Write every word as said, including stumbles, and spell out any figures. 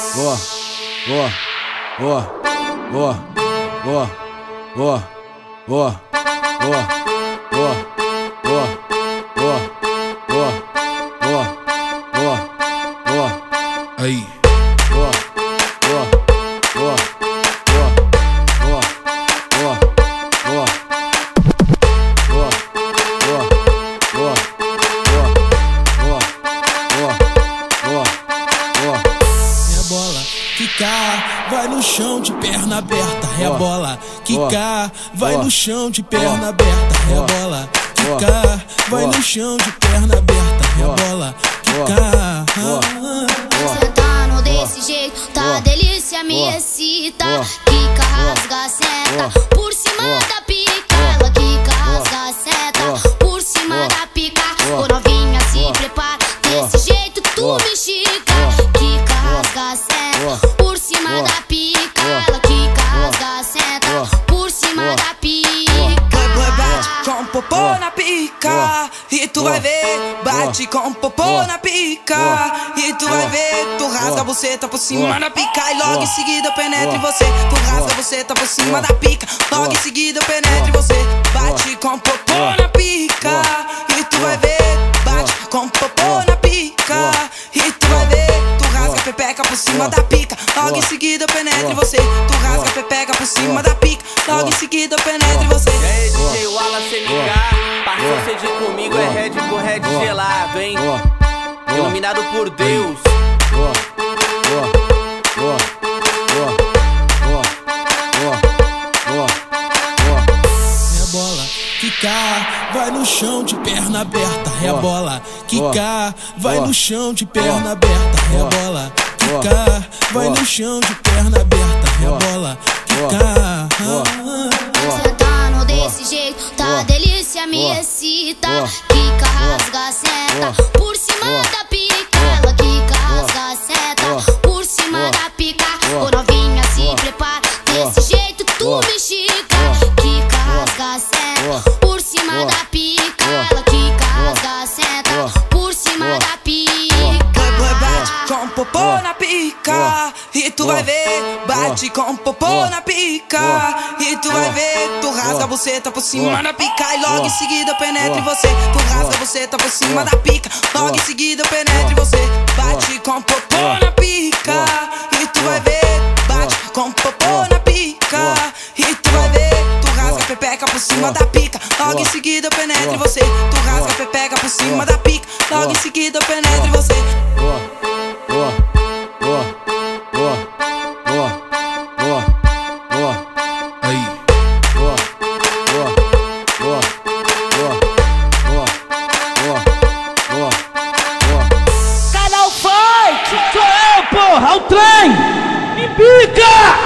boa, boa, boa, boa, boa, boa, boa, boa, boa, boa, boa, boa, boa, boa, boa, aí, boa, boa, boa, boa, boa, boa, boa, boa, boa, boa, boa, boa, boa, boa. rebola, quica, vai no chão de perna aberta, rebola, quica, vai no chão de perna aberta, rebola, quica, vai no chão de perna aberta, rebola, quica. Sentando desse jeito, tá delícia, me excita. Quica, rasga, senta por cima da pica. Ela quica, rasga, senta por cima da pica. Ô novinha, se prepara, desse jeito tu me estica. Quica, rasga, senta por cima da pica. Ela quica, rasga, senta por cima da pica. Bate com popô na pica e tu vai ver. Bate com popô na pica e tu vai ver. Tu rasga a buceta por cima da pica e logo em seguida eu penetro em você. Tu rasga a buceta por cima da pica, logo em seguida eu penetro em você. Bate com popô na pica e tu vai ver. Bate com popô na pica e tu vai ver. Tu rasga a pepeca por cima da pica, logo em seguida eu penetro em você. Tu rasga a pepeca por cima da pica, logo em seguida eu penetro em você. E aí, D J Wallace M K, parceiro C D comigo é Red com Red gelado, hein? Iluminado por Deus. Boa, boa, boa, boa, boa, boa, boa, boa. Rebola, quica, vai no chão de perna aberta, rebola, quica, vai no chão de perna aberta, rebola, quica, vai no chão de perna aberta, rebola, quica. Sentando desse jeito, tá delícia, me excita. Quica, rasga, senta por cima da pica. Ela quica, rasga, senta por cima da pica. Ô novinha, se prepara, desse jeito tu me estica. Quica, rasga, senta por cima da pica. Ela quica, rasga, senta por cima da pica. Bate com popô na pica e tu vai ver. Bate com popô na pica e tu vai ver. Tu rasga a buceta por cima da pica e logo em seguida eu penetro em você. Tu rasga a buceta por cima da pica, logo em seguida eu penetro em você. Bate com popô na pica e tu vai ver. Bate com popô na pica e tu vai ver. Tu rasga a pepeca por cima da pica, logo em seguida eu penetro em você. Tu rasga a pepeca por cima da pica, logo em seguida eu penetro em você. Boa, boa, boa, boa, boa, boa, boa, Aí, boa, boa, boa, boa, boa, boa, boa, boa. Canal Fight! Sou eu, porra! O trem! Me pica!